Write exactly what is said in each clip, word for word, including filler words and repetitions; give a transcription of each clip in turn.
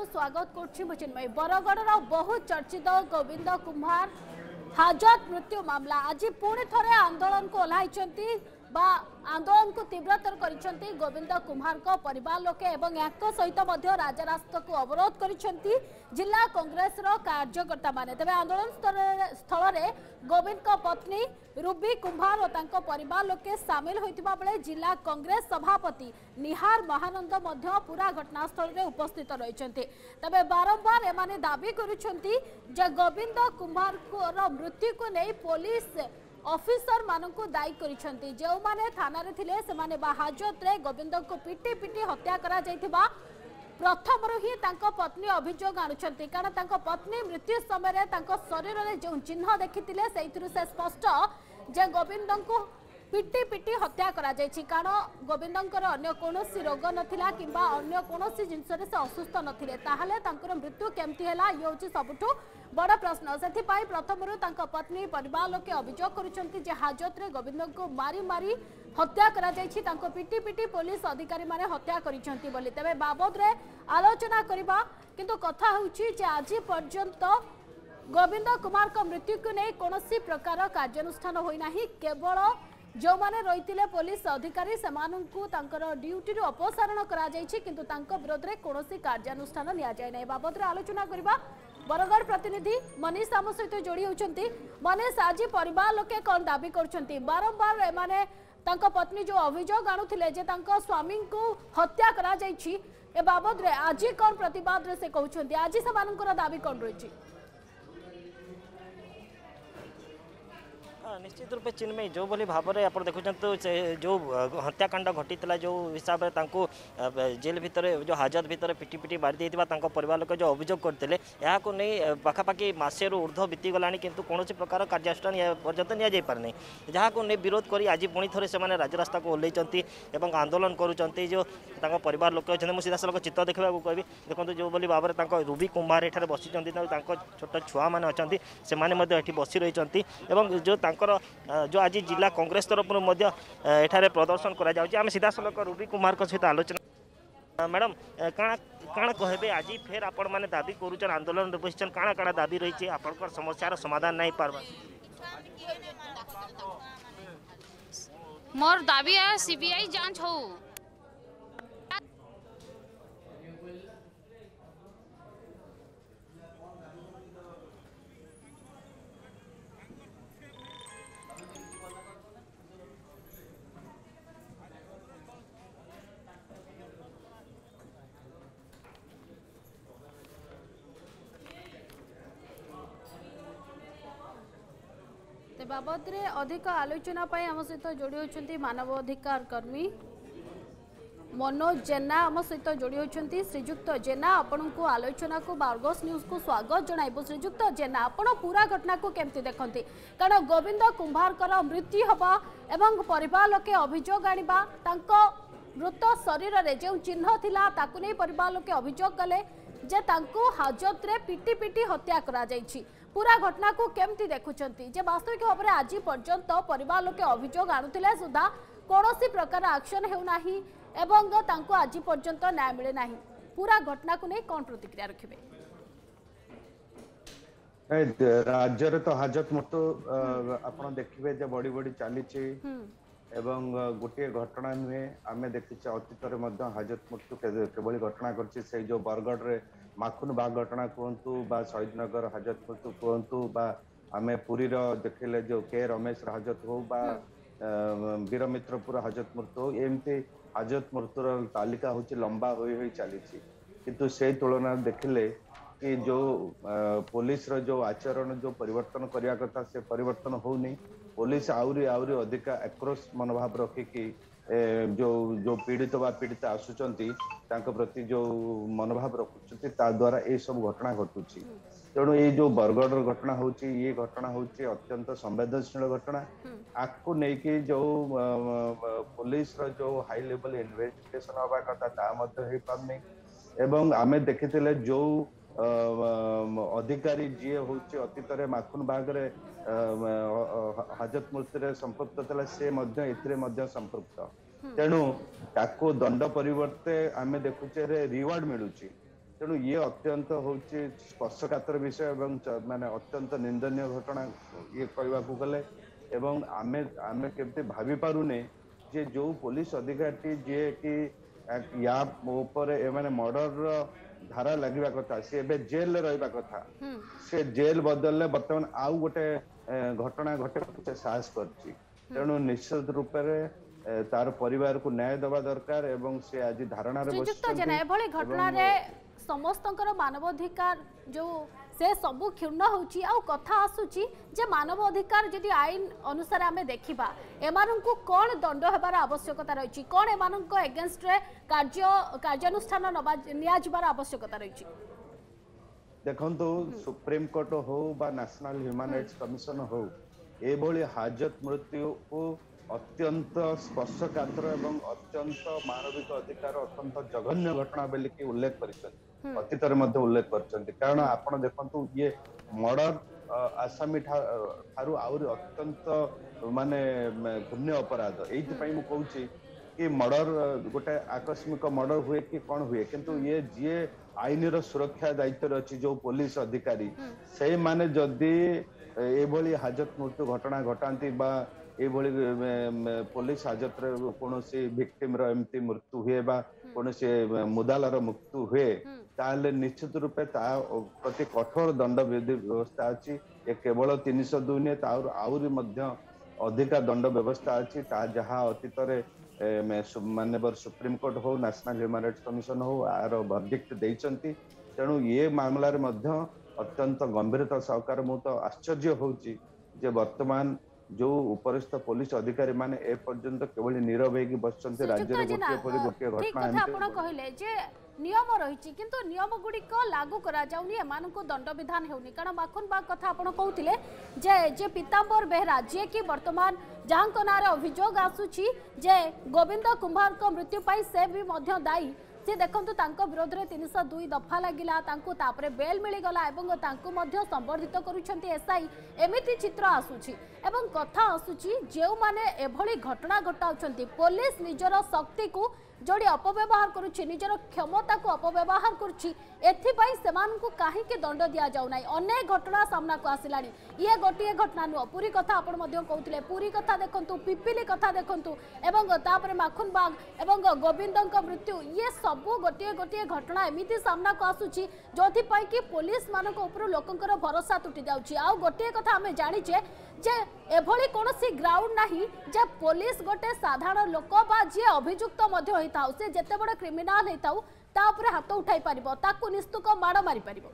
को स्वागत करुचिन्मयी बरगढ़ बहुत चर्चित गोविंद कुमार हाजत मृत्यु मामला आज पुणी थे आंदोलन को ओह्लाई आंदोलन को तीव्रतर करिसेंती गोविंद कुमार को परिवार लोके एवं याक सहित राजरास्ता को अवरोध करिसेंती जिला कांग्रेस रो कार्यकर्ता माने तबे आंदोलन स्थल रे गोविंद को पत्नी रूबी कुमार और तांको परिवार लोके सामिल होइतिबा बेले जिला कांग्रेस सभापति निहार महानंद मध्य पूरा घटनास्थल रे उपस्थित रहिसेंती तबे बारंबार एमाने दाबी करिसेंती जे गोविंद कुमार को रो मृत्यु को नै पुलिस ऑफिसर मानकु दायी करिसेंती जो माने थाना रे थिले से माने हाजत रे गोविंद को पिटी पिटी हत्या करा जायथिबा प्रथम ही तांको पत्नी अभियोग आणुछंती कारण तांको पत्नी मृत्यु समय रे तांको शरीर रे जो चिन्ह देखिथिले सेइथिरु से स्पष्ट जे गोविंद को पिटी पिटी हत्या करा जायछि कारण गोविंदंकर अन्य कोनोसी रोग नथिला किंबा अन्य कोनोसी जिंस रे से असुस्थ नथिले ताहाले तांकर मृत्यु केमती हैला ये होछि सबुठु बड़ प्रश्न से प्रथम तांको पत्नी परिवार लोके अभियोग करुछंती जे हाजत रे गोविंद को मारी मारी हत्या करा जायछि तांको पिटी पिटी पुलिस अधिकारी माने हत्या करिसंती बोली तबे बाबद रे आलोचना करबा किंतु कथा होछि जे आज पर्यंत गोविंद कुमार को मृत्यु को नै कोनोसी प्रकार कार्यानुष्ठान होई नाही केवल जो माने रहितिले पुलिस अधिकारी सेमानंकु तांकर ड्यूटी रो अपसारण करा जायछि किंतु तांको विरोध रे कोनोसी कार्यानुष्ठान निया जाय नै बाबद रे आलोचना करबा बरगढ़ प्रतिनिधि मनीष आम सहित जोड़ी होती मनीष आज परिवार लोके कौन दाबी कर बारंबार एमाने तांको पत्नी जो अभियोग आणुथिले जे तांको स्वामी को हत्या करा जायछि ए बाबद रे आज कौन प्रतिवाद रे से कहउछंती आज से मानकर दाबी कौन रही निश्चित रूपे चिन्मयी जो बोली भाव में आप देखुं जो हत्याकांड घटी जो हिसाब से जेल भितर जो हाजत भितर पिटी पिटी मारी देता परिवार लोक जो अभियोग करते नहीं पाखापाखि मसे ऊर्ध्व बीतीगला किंतु कौन प्रकार कार्यानुष्ठान पर्यटन नि पारनी जहाँ नहीं विरोध कर आज पुणी थे से राजरास्ता को ओह्लैंती आंदोलन करुँच जो परिवार लोक अच्छे मुझे सीधा सड़क चित्र देखा कहबी देखो जो बोली भाव में रूबी कुमार एठार बसी छोट छुआ मैंने अच्छा से बसी रही जो जो आज जिला कांग्रेस तरफ एठारे प्रदर्शन करा जाउची आम सीधा सलक रूबी कुमार को सहित आलोचना मैडम काଣା काଣା कहबे आज फिर आपण माने दाबी करूचन आंदोलन बसिचन काଣା काଣା दाबी रही आपनकर समस्यार समाधान नहीं पारबा मोर दाबी है सीबीआई जांच हो बाबद रे अधिक आलोचना पाई आम सहित जोड़ी होती मानवाधिकार कर्मी मनोज जेना आम सहित जोड़ी होती श्रीजुक्त जेना आपण को आलोचना को बार्गस न्यूज को स्वागत जणाइबो श्रीजुक्त जेना आपण पूरा घटना को केमती देखंती कारण गोविंद कुंभारकर मृत्यु हबा एवं परिवार लोके अभियोग आनिबा तांको मृत शरीर रे जे चिन्ह थिला ताकु नै परिवार लोके अभियोग गले जे तांको हाजत रे पिटी पिटी हत्या करा जायछि पूरा घटना को केमती देखुचंती जे वास्तविक भाव में आज पर्यंत परिवार लोके अभियोग आणुथिले सुधा कौनसी प्रकार एक्शन हेउ नाही एवं तांको आज पर्यंत न्याय मिले नाही पूरा घटना को नहीं कौन प्रतिक्रिया रखिबे राज्य रे तो हाजत मृत्यु आपण देखिबे जे बड़ी बड़ी चली एवं गोटे घटना नुहे आम देखी अतीत हाजत मृत्यु केवल घटना कर जो बरगढ़ रे माखुन बाग घटना कहतु शहीद नगर हाजत मृत्यु कहतु आम पुरी देखले जो के रमेश हाजत हो वीर मित्रपुर हाजत मृत्यु हो एमती हाजत मृत्युर तालिका हूँ लंबा हो चली किंतु से तुलना देखिले कि जो पुलिस रो जो आचरण जो परिवर्तन करने कथा से परिवर्तन होनी पुलिस आउरी आउरी अधिक आक्रोश मनोभाव रखिकी जो जो पीड़ित बा पीड़ित आसुचंती तांको प्रति जो मनोभाव रखुचंती ता द्वारा ए सब घटना घटुची तेणु ये जो बरगढ़ घटना होची ये घटना होची अत्यंत संवेदनशील घटना आपको नेकी जो पुलिस रो जो हाई लेवल इन्वेस्टिगेशन हवा कथा ता मध्य हे पारनी एवं आमे देखिथिले जो अधिकारी जी हूँ अतीत माखुन बाग हाजत मृत्यु संपृक्त था से संपृक्त तेणु ताको दंड परिवर्ते आमे देखुचे रिवार्ड मिलुची तेणु ये अत्यंत होची स्पर्शकातर विषय एवं माने अत्यंत निंदनीय घटना ये कहवाकू गले एवं आमे आमे केमते भाभी पारुने जे जो पुलिस अधिकारी जे कि या ऊपर ए माने मर्डर धारा लगिबा कथा से एबे जेल रहिबा कथा से जेल बदलले वर्तमान आउ गोटे घटना घटे से साहस करछि तेणु निश्चित रूप से तार परिवार को न्याय दबा दरकार एवं से आज धारणा रे बसछन्ती घटना रे समस्तंकर मानवाधिकार जो से सबु क्षुण्ण होची आ कथा आसुची जे मानवाधिकार जदि आईन अनुसार आमे देखिबा एमानंकु कोन दंड हेबार आवश्यकता रहिची कोन एमानंको एगेंस्ट रे कार्य कार्यानुष्ठान नबा निया जिबार आवश्यकता रहिची देखंतु सुप्रीम कोर्ट हो बा नेशनल ह्यूमन राइट्स कमिशन हो ए भली हाजत मृत्यु को अत्यंत स्पर्शकातर एवं अत्यंत मानविक अधिकार अत्यंत जघन्य घटना बोली कि उल्लेख कर अतीत उल्लेख कर कारण आपण देखंतु ये मर्डर आसामी ठारू आउरी अत्यंत माने घृण्य अपराध एइथि मु कहूची कि मर्डर गोटे आकस्मिक मर्डर हुए कि कौन हुए किंतु ये जी आईन रो सुरक्षा दायित्व अच्छी जो पुलिस अधिकारी से माने जदि एभली हाजत मृत्यु घटना घटाती बा एभली पुलिस हाजत रे कोनोसी विक्टिम रो एमती मृत्यु हुए बा कोनोसी मुदालर मृत्यु हुए ताले निश्चित रूपे ता प्रति कठोर दंड विधि व्यवस्था अछि ए केवल तीन सौ दो ने तार आउरी मध्य अधिका दंड व्यवस्था अछि ता जहा अतीत रे माननीय सुप्रीम कोर्ट हो नेशनल ह्यूमन राइट्स कमिशन हो आर वर्डिक्ट देइचंती तेणु ये मामला रे मध्य अत्यंत गंभीरता सहकार मु तो आश्चर्य होउची जे वर्तमान जो उपरिस्थ पुलिस अधिकारी माने ए पर्यंत केवल नीरव हेकी बसचंते राज्य रे गोटे पर गोटे घटना ठीक आपण कहले जे नियम रहिछि किंतु नियम गुडी को लागू करा जाउनी एमानको दंड विधान हेउनी कारण माखन बा कथा आपण कहउतिले जे जे पीतांबर बेहरा जे कि वर्तमान जांको नारे अभियोग आसुछि जे गोविंद कुंभार को मृत्यु पाई से भी मध्य दायी से देखंतु तांको विरोध रे तीन सौ दो दफा लागिला तांको तापरे बेल मिली गला एवं तांको मध्य संबर्धित करूछंती एसआई एमिति चित्र आसुछि एवं कथा आसुछि जेउ माने एभली घटना घटाउछंती पुलिस निजर शक्ति को जोड़ी अपव्यवहार करुछि निजर क्षमता को अपव्यवहार करुछि एथिपाई सेमानकु काहे के दंड दिया जाउ नै अनेक घटना सामना को आसिलानी ये गोटिए घटना नु पूरी कथा आपण मध्य कहउतिले पूरी कथा देखंतु पिपिली कथा देखंतु एवं तापरे माखुन बाग एवं गोविंदक मृत्यु ये सबु गोटिए गोटिए घटना एमिति सामना को आसुछि जोथि पाई कि पुलिस मानक ऊपर लोकंकर भरोसा टूटी जाउछि आ गोटिए कथा हमें जानिचे जे एभली कोनोसी ग्राउंड नाही जे पुलिस गोटे साधारण लोक बा जे अभियुक्त मध्य होइताउ से जते बड़ क्रिमिनल हेताउ ता ऊपर हाथ उठाई परिबो ताकू निस्तुक माड़ मारी परिबो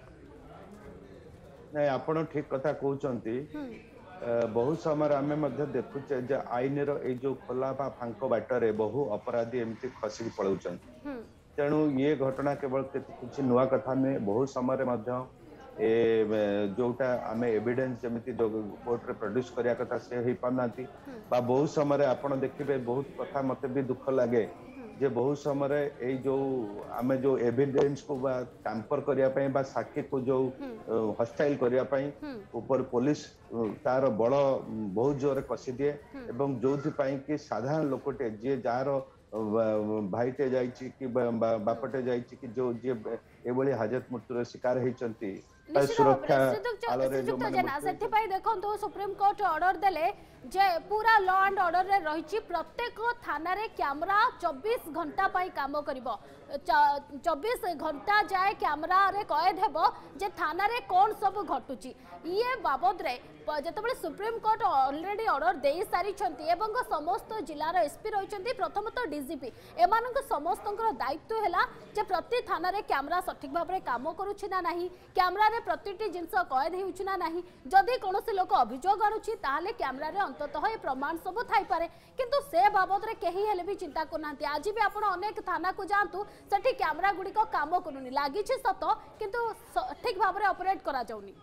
नै आपण ठीक कथा कहउचंती बहुत समय आमे मध्य देखुचे जे आईन रो ए जो खोला बा फांको बाटरे बहु अपराधी एमती खसी पळउचन तेणु ये घटना केवल कुछ नुआ कथा में बहुत समय मध्य ए जोटा आमे एविडेंस जमिति कोर्ट रे प्रोड्यूस करिया कथा से ही पानाती बा बहुत समय आपण देखिबे बहुत कथा मते भी दुख लागे जे बहुत समय ए जो आमे जो एविडेंस को बा टैंपर करिया पई बा साक्षी को जो हॉस्टाइल करिया पई ऊपर पुलिस तार बड़ बहुत जोर कसी दिए एवं जोथि पई कि साधारण लोकटे जे जार भाईटे जाइछि कि बापटे जाइछि कि जो जे एभली हाजत मृत्यु शिकार होइचंती सुरक्षा आलोरे जो माने देखो सुप्रीम कोर्ट ऑर्डर देले जे पूरा लॉ एंड ऑर्डर रे रहिछि प्रत्येक थाना रे कैमरा चौबीस घंटा पाई काम करिवो चौबीस घंटा जाए कैमरा रे कैद हेबो जे थाना रे कोन सब घटुची ये बाबद रे जतबे सुप्रीम कोर्ट ऑलरेडी ऑर्डर दे सारी छंती एवं समस्त जिल्लार एसपी रहिछंती प्रथमत डीजीपी एमानक समस्तकर दायित्व हैला जे प्रति थाना रे कैमरा सठिक भाबरे काम करूछि ना नाही कैमरा रे प्रतिटी जिंस कैद हेउछि ना नाही जदि कोनोसी लोक अभियोग आनुछि ताहाले कैमरा रे अंततः ए प्रमाण सब थाई पारे किंतु से बाबद रे केही हेले भी चिंता करनांती आज भी आपण अनेक थाना को जानतु सेठी कैमरा गुडी को काम करूनी लागिछि सत किंतु ठीक भाबरे ऑपरेट करा जाउनी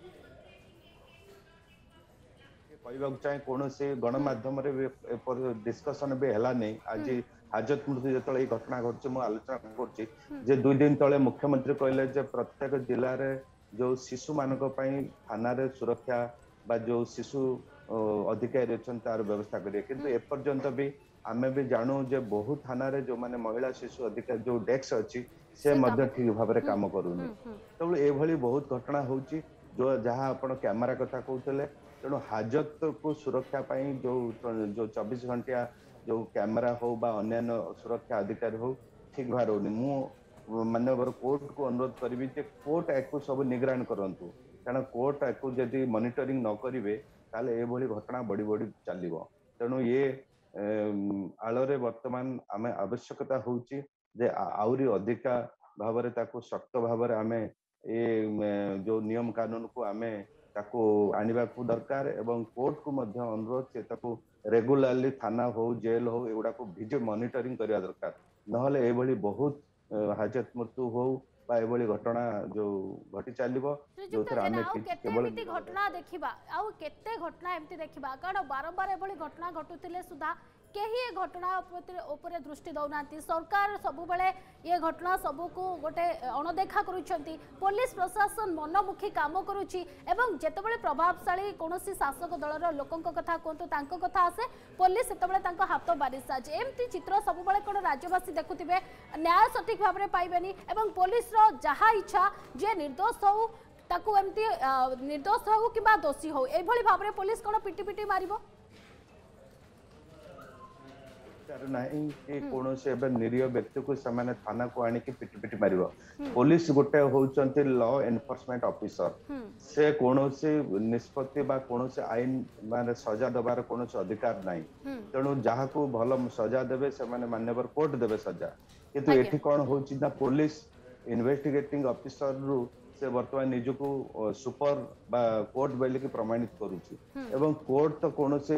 कहबाक चाहे कौन से गणमाध्यम डिस्कसन भी है नहीं आज हाजत मृत्यु जो घटना घटी मुझे आलोचना कर दुई दिन तले मुख्यमंत्री कहले जे प्रत्येक जिले में जो शिशु मान थाना सुरक्षा बा जो शिशु अधिकारी अच्छा तार व्यवस्था करें किंतु एपर्यंत भी आमे भी जानू जे बहु थाना रे जो माने महिला शिशु अधिकारी जो डेस्क अच्छी से मध्य ठीक भाव में काम करूनी तेणु एभली बहुत घटना होची जो जहाँ आपण कैमरा कथा कहते तेणु हाजत को सुरक्षा पाई जो जो चौबीस घंटिया जो कैमरा हो बा अन्य सुरक्षा अधिकारी हो ठीक भाव रोनी मु माननीय कोर्ट को अनुरोध करी कोर्ट या सब निगरान करंतु कारण कोर्ट या जदि मॉनिटरिंग न करेंगे ताले ए भली घटना बढ़ी बढ़ी चलिबो तेणु ये आलोरे वर्तमान आमे आवश्यकता होची जे आउरी अधिका भावरे ताको सख्त भावरे आमे ए जो नियम कानून को आमे ताको आनिबा को दरकार एवं कोर्ट को मध्य अनुरोध से ताको रेगुलरली थाना हो जेल हो एगुडा को भिडियो मॉनिटरिंग करिया दरकार नहले ए भली बहुत हाजत मृत्यु हो बा ए भली घटना जो घटी चलिबो जो थर आमे केवल घटना देखिबा आउ केते घटना एमती देखिबा कारण बारंबार ए भली घटना घटुतिले सुधा केही ए घटना ऊपर दृष्टि दौनांती सरकार सबु बेले ये घटना सबु को गोटे अणदेखा करूछंती पुलिस प्रशासन मनमुखी काम करूची एवं जेतेबेले प्रभावशाली कोनोसी शासक दलर लोकंक कथा कोंतो तांको कथा आसे पुलिस सेतेबेले तांको हाथ बारिशा जे एमती चित्र सबु बेले कोन राज्यवासी देखुतिबे न्याय सठिक भाबरे पाइबेनी एवं पुलिस रो जहा इच्छा जे निर्दोष हो ताकू एमती निर्दोष हो किबा दोषी हो ए भली भाबरे पुलिस कोन पिटी पिटी मारिबो नहीं कि कौन से निरीह व्यक्ति को समान थाना को आनी कि पिटी पिटी मारिबो पुलिस गोटे होचंती लॉ एनफोर्समेंट ऑफिसर से कौन से निष्पत्ति बा कौन से आईन माने सजा दबार कौन से अधिकार नहीं तेणु जहाँ को भल सजा देवे से माने मान्यवर कोर्ट देवे सजा किंतु एठी कौन होची ना पुलिस इन्वेस्टिगेटिंग ऑफिसर रु से वर्तमान निजको सुपर बा कोर्ट बेले की प्रमाणित करूची एवं कोर्ट तो कौन से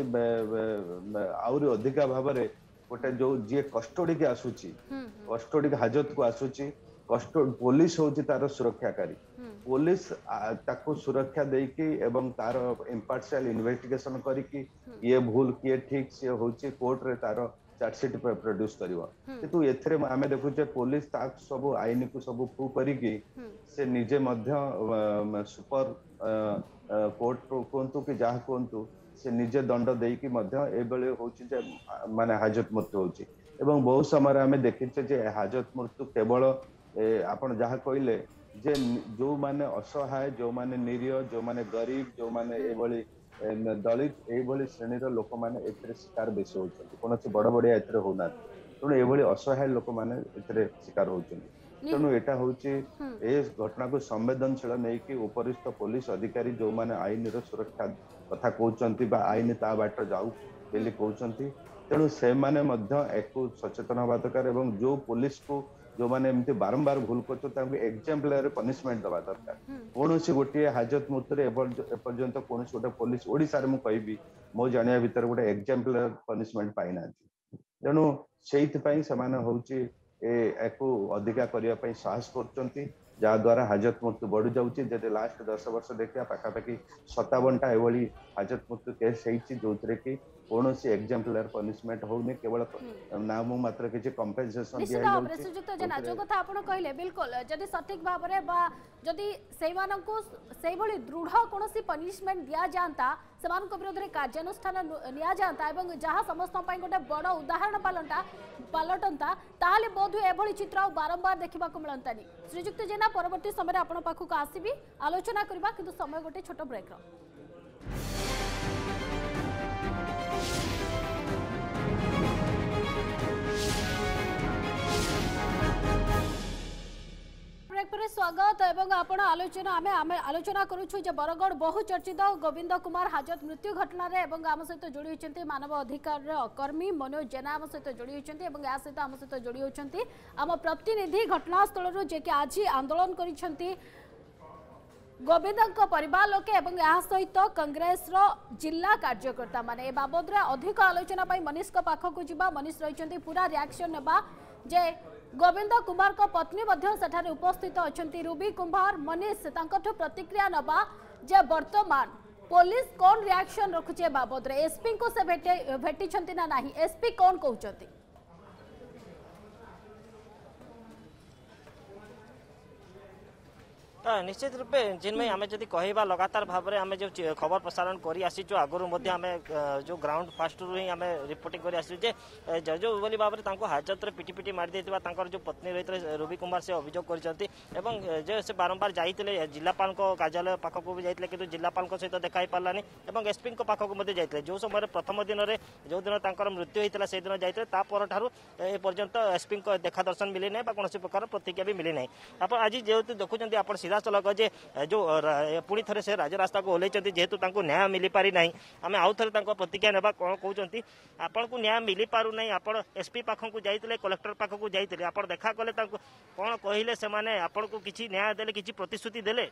आउरी अधिका भावरे गोटे जो जी कस्टडी के आसूची कस्टडी के हाजत को आसूची कस्टडी पुलिस होची तार सुरक्षाकारी पुलिस ताको सुरक्षा देकी एवं तार इम्पार्शियल इन्वेस्टिगेशन करिकी ये भूल किए ठीक से होची कोर्ट रे तार चार्जशीट प्रोड्यूस करिवो किंतु एथरे आमे देखुचे पुलिस ता सब आईन को सब प्रूव करिकी से निजे मध्य सुपर कोर्ट कोंतु कि जहा कोंतु से निजे दंड देकी मध्य एबेले होची जे माने हाजत मृत्यु होची एवं बहुत समय आमे देखिचे जे हाजत मृत्यु केवल आपण जहा कहले जे जो माने असहाय जो माने निरीह जो माने गरीब जो माने एबेले दलित एबेले श्रेणीर लोक माने एथरे शिकार बेसी होचନ୍ତି कोनसे बड़ बड़िया एथरे होना तेणु एबेले असहाय लोक माने एथरे शिकार होचନ୍ତି तेणु एटा होची ए घटना को संवेदनशील नहीं कि उपरिस्थ पुलिस अधिकारी जो माने आईन रो सुरक्षा कथा कहउचंती बा आईन ता बाट जाऊ बेली कहउचंती तेणु से माने मध्य एको सचेतन हवा दरकार एवं जो पुलिस को जो माने एमती बारंबार भूल करतो तांको एग्जाम्पलर पनिशमेंट दवा दरकार कोनोसी गोटे हाजत मृत्यु रे एपर्यंत कोनोसी गोटे पुलिस ओडिसा रे मु कहबी मो जानिया भीतर गोटे एग्जाम्पलर पनिशमेंट पाइना तेणु सेहित पई समान होउची ए एको अधिका करिया पई साहस करचंती जहाँ द्वारा हाजत मृत्यु बढ़ी जाऊँगी जब लास्ट दस वर्ष देखा पाखापाखि सतावन टा एभली हाजत मृत्यु केस होती जो कि कौन सी एग्जाम्पलर पनिशमेंट होनी केवल नाम मात्र किसी कंपेंसेशन निश्चित भाव में श्रीजुक्त जेना जो कथा आपण कहले बिल्कुल जदि सठिक भाव में बा जदि सेई मानकु सेई भली दृढ़ कोनोसी पनिशमेंट दिया जानता समान को विरोध रे कार्यानुष्ठान निया जानता एवं जहाँ समस्त पई गोटे बड़ उदाहरण पालंटा पालटंता ताले बोधु एभली चित्र बारंबार देखिबा को मिलंतानी श्रीजुक्त जेना परवर्ती समय आपण पाखु को आसीबी आलोचना करबा किंतु समय गोटे छोट ब्रेक रो स्वागत एवं आपण आलोचना आमे आमे आलोचना करूछु जे बरगढ़ बहु चर्चित गोविंद कुमार हाजत मृत्यु घटना रे एवं आम सहित जोड़ी होचंती मानव अधिकार कर्मी मनोज जेना आम सहित जोड़ी होचंती एवं या सहित आम सहित जोड़ी होचंती आम प्रतिनिधि घटनास्थल रो जे कि आज आंदोलन करिसंती गोविंद परिवार लोके एवं या सहित कांग्रेस रो जिला कार्यकर्ता माने ए बाबद रे अधिक आलोचना पई मनीष को पाखो को जिबा मनीष रहिसंती पूरा रिएक्शन नेबा जे गोविंद कुमार को पत्नी मध्य सेठारे उपस्थित अछंती रूबी कुमार मनीष तांकठो प्रतिक्रिया नबा जे वर्तमान पुलिस कोन रिएक्शन रखुचे बाबद रे एसपी को से भेटे भेटी छंती ना नाही एसपी कोन कहउचंती निश्चित रूपे जिनमें आम जब कहवा लगातार भाव में आम जो खबर प्रसारण कर आसीचु आगुरी आम जो ग्राउंड फास्ट रु ही आम रिपोर्टिंग कर आसीचे जो बोली भाव में हाजत पिटी पिटी मारी देता जो पत्नी रही थे रूबी कुमार से अभियोग कर जो से बारंबार जाते जिलापाल कार्यालय पाखक भी जाते कि जिलापाल सहित देखा पारानी और एसपी पाखक जाते जो समय प्रथम दिन में जो दिन तक मृत्यु होता से दिन जाते ठार एपर्यंत एसपी देखा दर्शन मिली ना कौन प्रकार प्रतिक्रिया भी मिली ना आप आज जेहतु देखुं आप सीधा चलक जे जो पुणी थे से राजरास्ता को ओल्ल जेहेतु न्याय मिल पारि ना आम आउ थे प्रतिक्रिया ना कौन कहते आपन को न्याय मिल पार ना आप एसपी पाखक जाते कलेक्टर पाखक जाते आप देखा कले कौन कहले से आपन को किसी न्याय देले किसी प्रतिश्रुति देले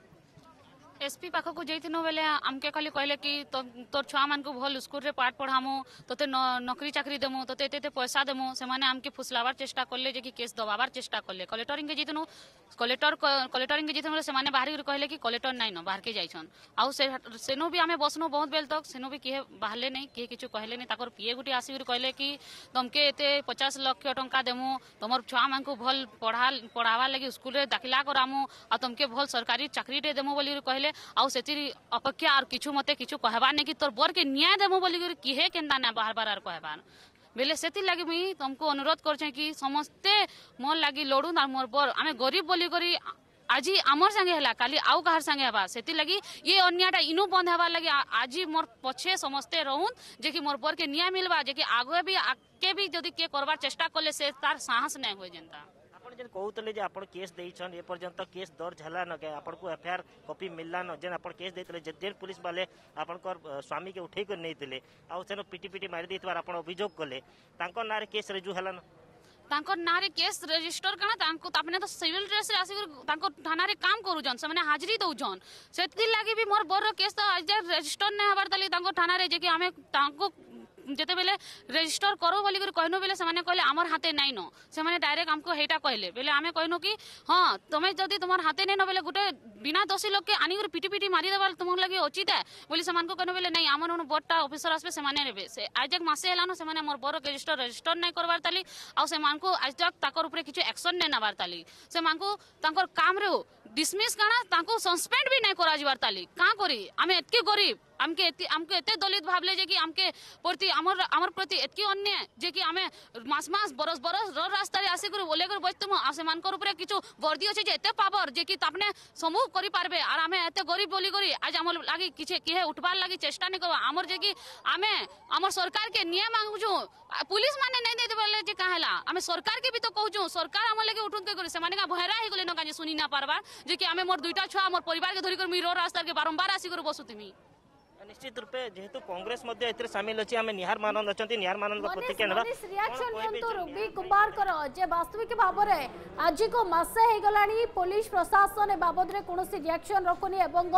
एसपी पाखक जाइनु बेले आमके खाली कहले कि तोर छुआ मान को भल स्कूल रे पाठ पढ़ामु तोते नौकरी चाकरी देमु तोते एते पैसा देमु से माने आमके फुसलावार चेष्टा करले जे कि केस दबावार चेष्टा करले कलेक्टरिंग के जितनु कलेक्टर कलेक्टरिंग के जितनु से माने बाहर कहले कि कलेक्टर नाइ न बाहर के जाइछन आउ से सेनो भी आमे बसनु बहुत बेल तक सेनो भी किहे बाहरले नै किहे किछु कहले नै ताकर पीए गुटी आसी कहले कि तमके एते पचास लाख टंका देमु तमर छुआ मान को भल पढ़ा पढ़ावा लागि स्कूल रे दाखिला करामु आ तमके भल सरकारी चाकरी टे देमु बोली कहले आउ से अपेक्षा और किछु मते किछु कहबार नहीं कि तोर बर के न्याय देमु बोली किहे केन्दा ना बार बार कहबार बेले से लगी मुई तुमको अनुरोध कर कि समस्ते मोर लगी लड़ू ना मोर बर आम गरीब बोली करी आज आमर संगे हला काली आउ कहार संगे हवा सेति लगी ये अन्यायटा इनु बंद हवा लगी आज मोर पछे समस्ते रहून जे कि मोर बर के न्याय मिलवा जे कि आगे भी आगे भी जदि के करबार चेष्टा कले से तार साहस नहीं हो जेंता जेन कहते आप केस देछन ए पर्यंत केस दर्ज है न के आपन को एफआईआर कॉपी मिलला न जेन आपन केस देतले जेन पुलिस वाले आपन को स्वामी के उठे कर नैतिले आ सेन पिटी पिटी मारी देतबार आपन अभियोग कले तांको नारे केस रेजु हला न तांको नारे केस रजिस्टर कना तांको तापने तो सिविल ड्रेस रे आसी तांको थाना रे काम करूजन से माने हाजिरी दउजन सेति लागि भी मोर बर केस तो आज रजिस्टर नै हबार तली तांको थाना रे जे कि हमें तांको जेते बेले रजिस्टर करो बोली कर कहनो बेले से माने कहले हमर हाथे नै न से माने डायरेक्ट हमको हेटा कहले बेले आमे कहनो कि हां तमे जदी तुमर हाथे नै न बेले गुटे बिना दोषी लोग के आनी कर पिटी पिटी मारी देबाल तुमर लागि उचित है बोली से मान को कहनो बेले नै हमर न बोटा ऑफिसर आसबे से माने रेबे से आज तक मासे हलानो से माने मोर बर रजिस्टर रजिस्टर नै करबार ताली आ से मान को आज तक ताकर ऊपर किछु एक्शन नै नबार ताली से मान को ताकर काम रे डिसमिस काना ताको सस्पेंड भी नै करा जिबार ताली का करी आमे एतके गरीब आमके आमके एते दलित भावले जे कि आमके प्रति हमर हमर प्रति एतकी अन्याय जे कि आमे मास मास बरस बरस र रास्ता रे आसी कर बोले कर बचतम आसे मान कर ऊपर किछु वर्दी अछि जे एते पावर जे कि तापने समूह करि पारबे आर आमे एते गरीब बोली करी आज हमर लागि किछे किहे उठबार लागि चेष्टा नै करबा हमर जे कि आमे हमर सरकार के न्याय मांगुछु पुलिस माने नै दे देबले जे काहेला आमे सरकार के भी तो कहूछु सरकार हमर लागि उठुन के करी से माने का भयरा हे गेले न काजे सुनी ना पारबा जे कि आमे मोर दुईटा छुआ मोर परिवार के धरि कर मी रो रास्ता के बारंबार आसी कर बसुतिमी निश्चित रूपे जेहेतु कांग्रेस मध्ये एतरे शामिल अछि हमें निहार मानंद अछंती निहार मानंद प्रतिक्रिया नेबा रिएक्शन नियंतो रूबी कुमार कर जे वास्तविक भाव रे आज को मासे हे गलानी पुलिस प्रशासन ए बाबद रे कोनोसी रिएक्शन रखोनी एवं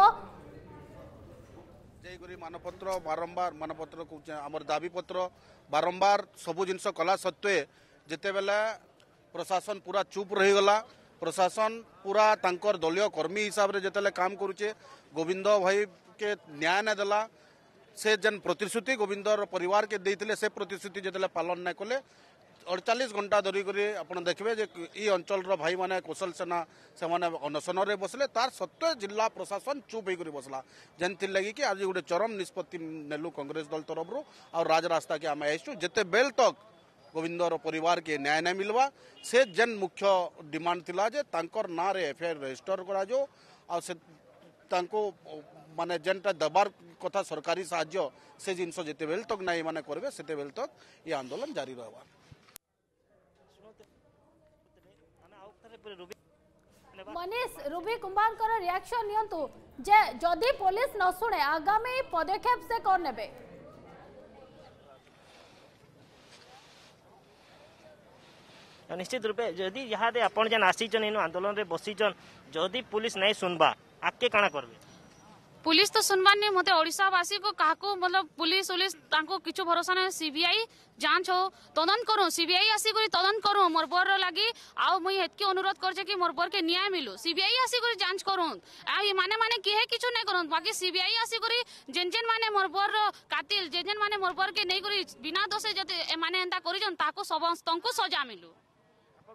जय गुरी मानपत्र बारंबार मानपत्र को हमर दाबी पत्र बारंबार सबु जिंस कला सत्वे जेते बेला प्रशासन पूरा चुप रही गला प्रशासन पूरा तांकर दलीय कर्मी हिसाब रे जेतेले काम करूचे गोविंद भाई के न्याय न देला से जन प्रतिश्रुति गोविंदर परिवार के देते से प्रतिश्रुति जिते पालन न कले अड़चालीस घंटा धरी करी आपड़ देखिए जे ई अंचल भाई माने कौशल सेना से माने अनशन रे बसले तार सत्वे जिला प्रशासन चुप होकर बसला जेनथि लगी कि आज गोटे चरम निष्पत्ति नेलु कांग्रेस दल तरफ और राजरास्ता के आम आसु जिते बेल तक गोविंदर परिवार के न्याय न मिलवा से जेन मुख्य डिमांड थिला जे तांकर ना रे एफआईआर रजिस्टर करा जो आ से तांको माने जेनटा दबार कथा सरकारी साहाय्य से जिनस जिते बेल तक नहीं माने करबे सेते बेल तक ये आंदोलन जारी रहबा मनीष रूबी कुमार कर रिएक्शन नियंतु जे जदी पुलिस न सुने आगामी पदक्षेप से कोन नेबे निश्चित रूपे जदि यहाँ आपन जन आसीचन इन आंदोलन रे बसीचन जदि पुलिस नहीं सुनबा आके काना करबे पुलिस तो सुनबार नहीं मते ओडिशावासी को काको मतलब पुलिस उलिस तांको किछु भरोसा नहीं सीबीआई जांच हो तदंत करो सीबीआई आसी करी तदंत करो मोर बर लागि आउ मुई हेतके अनुरोध करजे कि मोर बर के न्याय मिलु सीबीआई आसी करी जांच करो आ ये माने माने किहे किछु नहीं करो बाकी सीबीआई आसी करी जेन जेन माने मोर बर कातिल जेन जेन माने मोर बर के नहीं करी बिना दोषे जते माने एंता करिजन ताको समस्त को सजा मिलु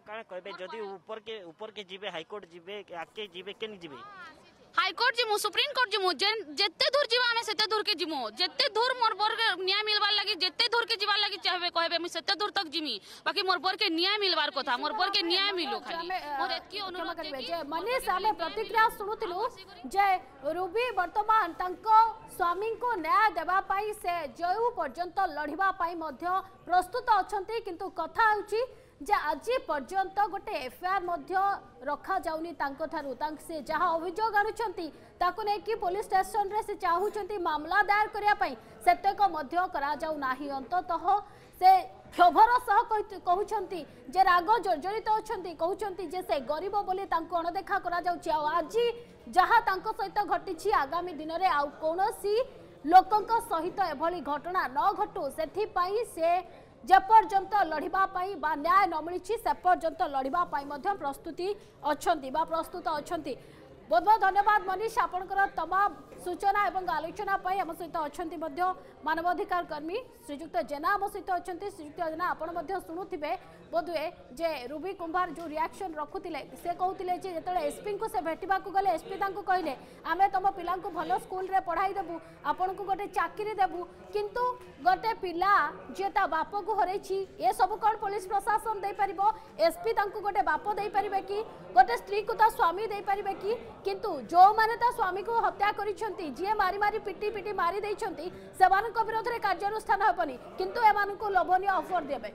काण कहबे जदि ऊपर के ऊपर के जीवे हाईकोर्ट जीवे आके जीवे केन जीवे हाईकोर्ट जिमु सुप्रीम कोर्ट जिमु जेते दूर जीवा हमें सेते दूर के जिमु जेते दूर मोर बर के न्याय मिलबार लागि जेते दूर के जीवा लागि चाहबे कहबे मैं सेते दूर तक जिमी बाकी मोर बर के न्याय मिलबार कथा मोर बर के न्याय मिलो खाली मोर एतकी अनुरोध करबे जे मनीष आमे प्रतिक्रिया सुनुतिलु जे रूबी वर्तमान तांको स्वामी को न्याय देबा पाई से जयु पर्यंत लढिबा पाई मध्य प्रस्तुत अछंती किंतु कथा होची जे आज पर्यंत गोटे एफआईआर मध्य रखा जाउनी तांको थारु तांक से जहा अभियोग आनुचंती ताको नै कि पुलिस स्टेशन रे से चाहुचंती मामला दायर करिया पई सेतक मध्य करा जाउ नाही अंततः से क्षोभर सह कहउचंती जे राग जर्जरित अछंती कहउचंती जे से गरीब बोली तांको अणदेखा करा जाउची आज जहा तांको सहित घटिछि आगामी दिन रे आ कोनोसी लोकंक सहित एभली घटना न घटू सेथि पई से जेपर्यंत लड़िबा पाई बा न्याय न मिली से पर्यंत लड़िबा पाई मध्य प्रस्तुति अछंती बा प्रस्तुत अछंती। बहुत बहुत धन्यवाद मनीष आपनकर तमाम सूचना एवं आलोचना पाई हम सहित अछंती मध्य मानवाधिकार कर्मी श्रीजुक्त जेना हम सहित अछंती श्रीजुक्त जेना आपण मध्य सुनुथिबे बोधुए जे रूबी कुंभार जो रिएक्शन रखुतिले से कहउतिले जे जेतले एसपी को से भेटिबा को गले एसपी तांको कहले आमे तम पिला को भलो स्कूल रे पढ़ाई देबु आपण को गोटे चाकरी देबु किंतु गोटे पिला जे ता बाप को हरैछि ए सब कोन पुलिस प्रशासन दे परिबो एसपी तांको गोटे बाप दे परिबे कि गोटे स्त्री को ता स्वामी दे परिबे कि किंतु जो माने ता स्वामी को हत्या करिसंती जे मारी मारी पिटी पिटी मारी दैछंती सेवान को विरोध रे कार्यानुष्ठान हेबनी किंतु एमान को लोभनीय ऑफर देबे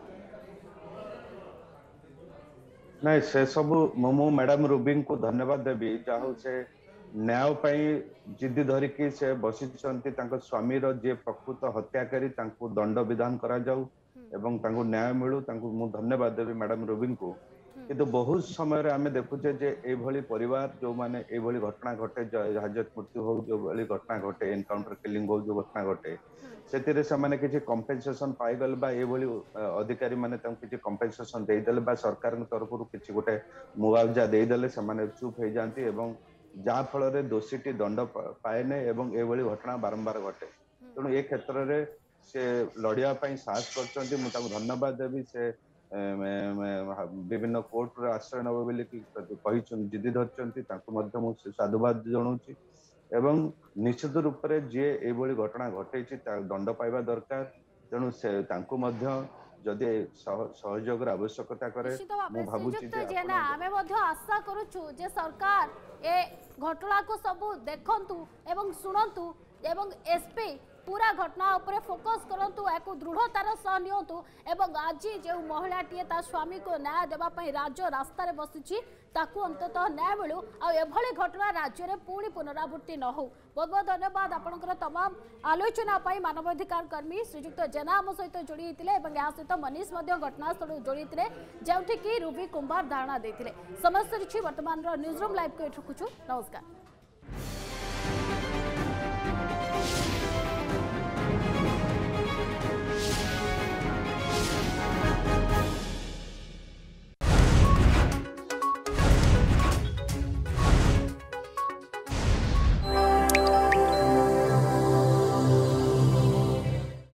नहीं से सब मो मैडम रूबी को धन्यवाद देवी जहाँ से न्याय पाई जिद्दी धरिकी से बसिचंती तांको स्वामी रो जे प्रकृत हत्याकारी तांको दंड विधान करा जाऊ एवं तांको न्याय मिलू तांको मु धन्यवाद देवी मैडम रूबी को किंतु बहुत समय रे आमे देखुचे जे ए भली परिवार जो माने ए भली घटना घटे हाजत मृत्यु हो जो भली घटना घटे एनकाउंटर किलिंग हो जो घटना घटे सेतिरे से माने किछि कंपेंसेशन पाई गल बा ए भली अधिकारी माने तम किछि कंपेंसेशन देई देले बा सरकार के तरफ रु किछि गोटे मुआवजा देई देले से माने चुप हो जांती एवं जा फल रे दोषीटी दंड पाए ने एवं ए भली घटना बारंबार घटे तेणु ए क्षेत्र रे से लड़िया पई साहस करचंती मु ताको धन्यवाद देबी से विभिन्न कोर्ट रे आश्रय नब बोली कि जिद्दी धरचंती ताको मध्य मु साधुवाद जणाउची एवं निश्चित रूप से जे ए भली घटना घटेछि ता दंड पाइबा दरकार तेणु से ताको मध्य जदि सहयोग आवश्यकता करे मु भाबुची जे जेना हमें मध्य आशा करूछु जे सरकार ए घटना को सब देखंतु एवं सुनंतु एवं एसपी पूरा घटना उपरे फोकस करंतु एको दृढ़तार सह नियंतु एवं आज जो महिलाटी ता स्वामी को न्याय देबा पई राज्य रास्ता रे बसिछि ताकू अंततः न्याय मिलू आ एभली घटना राज्य रे पुणी पुनरावृत्ति न हो। बहुत बहुत धन्यवाद आपनकर तमाम आलोचना पाई मानवाधिकार कर्मी श्रीजुक्त जेना हम सहित जोड़ी हितिले एवं या सहित मनीष मध्य घटनास्थल जोड़ी हितिले जेउठी कि रूबी कुंभार धारणा देथिले। समस्त रिछि वर्तमान रो न्यूज रूम लाइव को रखुछु। नमस्कार।